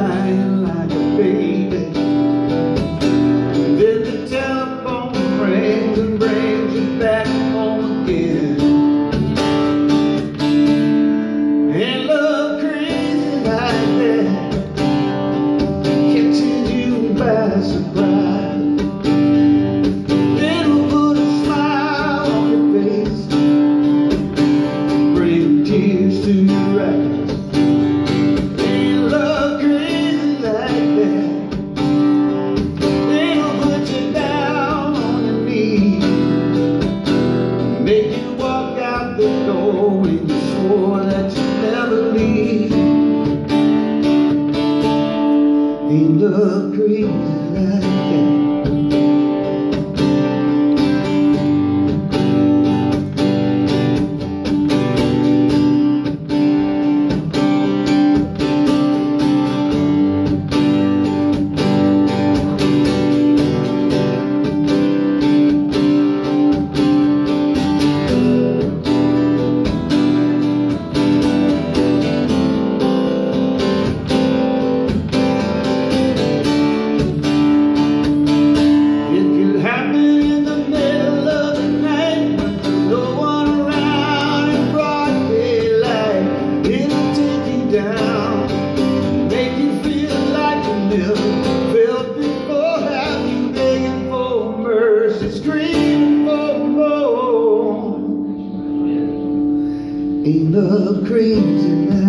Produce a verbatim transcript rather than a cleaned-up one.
crying like a baby. Then the telephone rings and brings you back home again. Ain't love crazy like that, catching you by surprise. It'll put a smile on your face, bring tears to your eyes. Ain't love crazy like that, it'll put you down on your knees, make you walk out the door when you swore that you'd never leave. Ain't love crazy like that. Ain't love crazy now.